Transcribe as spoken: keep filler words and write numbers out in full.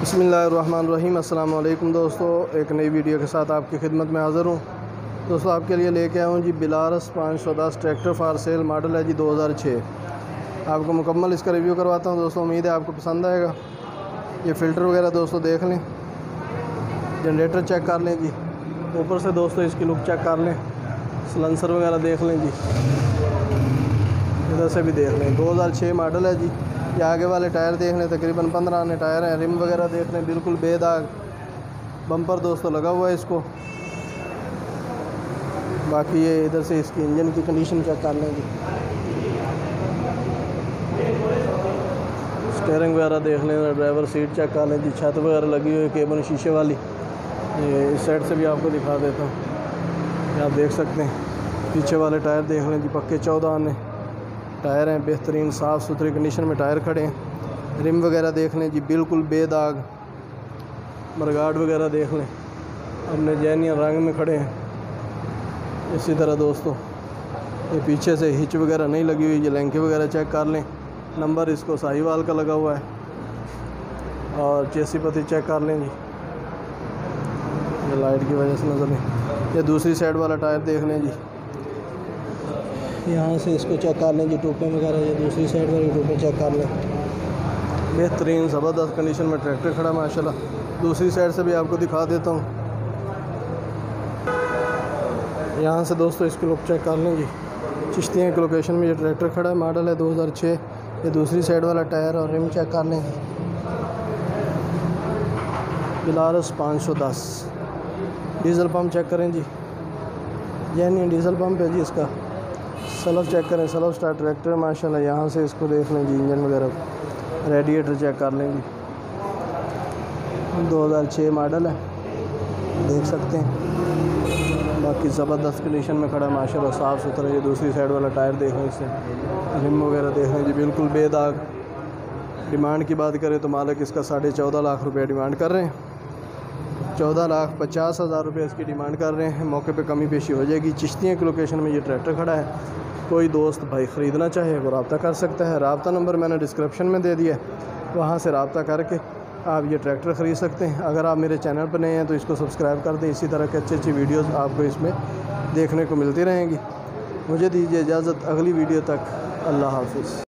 बिस्मिल्लाहिर्रहमानिर्रहीम। अस्सलाम वालेकुम दोस्तों, एक नई वीडियो के साथ आपकी खिदमत में हाज़िर हूँ। दोस्तों आपके लिए लेके आया हूँ जी बिलारस पाँच सौ दस ट्रैक्टर फॉर सेल, मॉडल है जी दो हज़ार छः। आपको मुकम्मल इसका रिव्यू करवाता हूँ दोस्तों, उम्मीद है आपको पसंद आएगा। ये फ़िल्टर वगैरह दोस्तों देख लें, जनरेटर चेक कर लें जी, ऊपर से दोस्तों इसकी लुक चेक कर लें, सलेंसर वगैरह देख लें जी, इधर से भी देख लें। दो हज़ार छः मॉडल है जी। ये आगे वाले टायर देख लें, तकरीबन पंद्रह आने टायर हैं। रिम वगैरह देख लें, बिल्कुल बेदाग। बम्पर दोस्तों लगा हुआ है इसको। बाकी ये इधर से इसकी इंजन की कंडीशन चेक कर लें जी, स्टीयरिंग वगैरह देख लें, ड्राइवर सीट चेक कर लें जी, छत वगैरह लगी हुई है केबन शीशे वाली। ये इस साइड से भी आपको दिखा देता हूँ, आप देख सकते हैं। पीछे वाले टायर देख लें जी, पक्के चौदह आने टायर हैं, बेहतरीन साफ़ सुथरी कंडीशन में टायर खड़े हैं। रिम वगैरह देख लें जी, बिल्कुल बेदाग। मरगाड वगैरह देख लें, अपने जैनियन रंग में खड़े हैं। इसी तरह दोस्तों ये पीछे से हिच वगैरह नहीं लगी हुई। ये लैंके वगैरह चेक कर लें, नंबर इसको साहिवाल का लगा हुआ है। और चेसी पत्ती चेक कर लें जी, ये लाइट की वजह से नज़र नहीं। ये दूसरी साइड वाला टायर देख लें जी, यहाँ से इसको चेक कर लें जी, टूपें वगैरह। ये दूसरी साइड वाली टूपें चेक कर लें, बेहतरीन ज़बरदस्त कंडीशन में ट्रैक्टर खड़ा माशाल्लाह। दूसरी साइड से भी आपको दिखा देता हूँ, यहाँ से दोस्तों इसकी लुक चेक कर लें जी। चिश्तियाँ की लोकेशन में ये ट्रैक्टर खड़ा है, मॉडल है दो हज़ार छः। ये दूसरी साइड वाला टायर और रिम चेक कर लें जी। बिलारस पाँच सौ दस डीज़ल पंप चेक करें जी, यानी डीज़ल पंप है जी इसका। सलफ चेक करें, सलफ स्टार ट्रैक्टर माशाल्लाह। यहाँ से इसको देख लें जी, इंजन वगैरह, रेडिएटर चेक कर लें जी। दो हज़ार छः मॉडल है, देख सकते हैं। बाकी ज़बरदस्त कंडीशन में खड़ा है माशाल्लाह, साफ़ सुथरा। ये दूसरी साइड वाला टायर देख लें, इससे रिम वगैरह देख लें जी, बिल्कुल बेदाग। डिमांड की बात करें तो मालिक इसका साढ़े चौदह लाख रुपये डिमांड कर रहे हैं। चौदह लाख पचास हज़ार रुपये इसकी डिमांड कर रहे हैं। मौके पे कमी पेशी हो जाएगी। चिश्तियाँ की लोकेशन में ये ट्रैक्टर खड़ा है। कोई दोस्त भाई ख़रीदना चाहे वो रब्ता कर सकता है। रब्ता नंबर मैंने डिस्क्रिप्शन में दे दिया है, वहाँ से रब्ता करके आप ये ट्रैक्टर ख़रीद सकते हैं। अगर आप मेरे चैनल पर नए हैं तो इसको सब्सक्राइब कर दें, इसी तरह की अच्छी अच्छी वीडियोज़ आपको इसमें देखने को मिलती रहेंगी। मुझे दीजिए इजाज़त, अगली वीडियो तक अल्लाह हाफ़िज़।